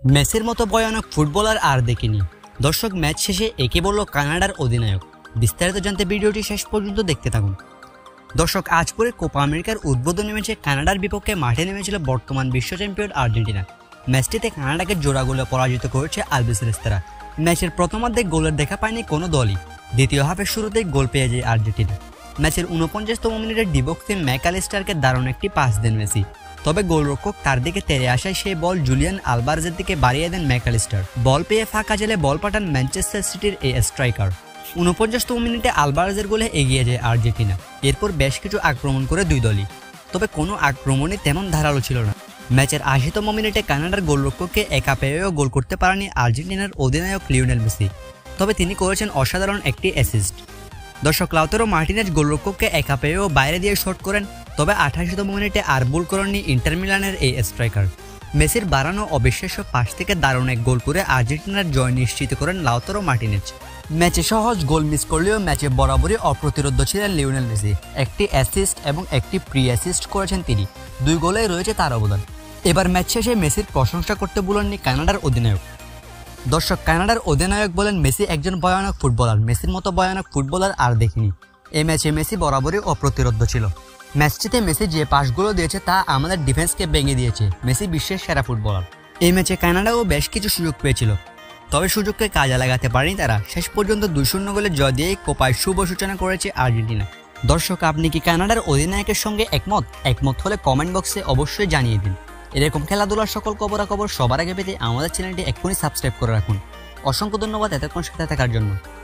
মেসির মতো ভয়ানক ফুটবলার আর দেখিনি। দর্শক, ম্যাচ শেষে একে বলল কানাডার অধিনায়ক। বিস্তারিত জানতে ভিডিওটি শেষ পর্যন্ত দেখতে থাকুন। দর্শক, আজ পরে কোপা আমেরিকার উদ্বোধনী ম্যাচে কানাডার বিপক্ষে মাঠে নেমেছিল বর্তমান বিশ্ব চ্যাম্পিয়ন আর্জেন্টিনা। ম্যাচটিতে কানাডাকে জোড়া গোলে পরাজিত করেছে আলবিসেলেস্তারা। ম্যাচের প্রথমার্ধে গোলের দেখা পায়নি কোনো দলই। দ্বিতীয় হাফের শুরুতেই গোল পেয়ে যায় আর্জেন্টিনা। ম্যাচের 49তম মিনিটে ডিবক্সে ম্যাকালিস্টারকে দারুণ একটি পাস দেন মেসি। তবে গোলরক্ষক তার দিকে তেড়ে আসায় সেই বল জুলিয়ান আলভারেজের দিকে বাড়িয়ে দেন ম্যাকালিস্টার। বল পেয়ে ফাঁকা জেলে বল পাঠান ম্যানচেস্টার সিটির এই স্ট্রাইকার। 49তম মিনিটে আলভারেজের গোলে এগিয়ে যায় আর্জেন্টিনা। এরপর বেশ কিছু আক্রমণ করে দুই দলই, তবে কোনো আক্রমণই তেমন ধারালো ছিল না। ম্যাচের 80তম মিনিটে কানাডার গোলরক্ষককে একা পেয়েও গোল করতে পারেনি আর্জেন্টিনার অধিনায়ক লিওনেল মেসি, তবে তিনি করেছেন অসাধারণ একটি অ্যাসিস্ট। দর্শক, লাউতারো মার্টিনেজ গোলরক্ষককে একা পেয়েও বাইরে দিয়ে শট করেন, তবে 88তম মিনিটে আর ভুল করেননি ইন্টার মিলানের এই স্ট্রাইকার। মেসির বাড়ানো অবিশ্বাস্য পাস থেকে দারুণ এক গোল করে আর্জেন্টিনার জয় নিশ্চিত করেন লাউতারো মার্টিনেজ। ম্যাচে সহজ গোল মিস করলেও ম্যাচে বরাবরই অপ্রতিরোধ্য ছিলেন লিওনেল মেসি। একটি অ্যাসিস্ট এবং একটি প্রি অ্যাসিস্ট করেছেন তিনি। দুই গোলেই রয়েছে তার অবদান। এবার ম্যাচ শেষে মেসির প্রশংসা করতে ভুলেননি কানাডার অধিনায়ক। দর্শক, কানাডার অধিনায়ক বলেন, মেসি একজন ভয়ানক ফুটবলার। মেসির মতো ভয়ানক ফুটবলার আর দেখিনি। এই ম্যাচে মেসি বরাবরই অপ্রতিরোধ্য ছিল। ম্যাচটিতে মেসি যে পাসগুলো দিয়েছে তা আমাদের ডিফেন্সকে ভেঙে দিয়েছে। মেসি বিশ্বের সেরা ফুটবলার। এই ম্যাচে কানাডাও বেশ কিছু সুযোগ পেয়েছিল, তবে সুযোগকে কাজে লাগাতে পারেনি তারা। শেষ পর্যন্ত 2-0 গোলে জয় দিয়েই কোপায় শুভ সূচনা করেছে আর্জেন্টিনা। দর্শক, আপনি কি কানাডার অধিনায়কের সঙ্গে একমত হলে কমেন্ট বক্সে অবশ্যই জানিয়ে দিন। এরকম খেলাধুলার সকল খবরাখবর সবার আগে পেতে আমাদের চ্যানেলটি এক্ষুনি সাবস্ক্রাইব করে রাখুন। অসংখ্য ধন্যবাদ এতক্ষণ সাথে থাকার জন্য।